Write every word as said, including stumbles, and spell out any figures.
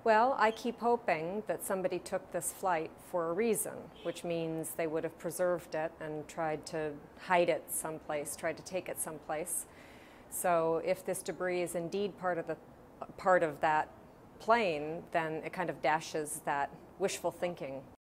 Well, I keep hoping that somebody took this flight for a reason, which means they would have preserved it and tried to hide it someplace, tried to take it someplace. So if this debris is indeed part of the part of that plane, then it kind of dashes that wishful thinking.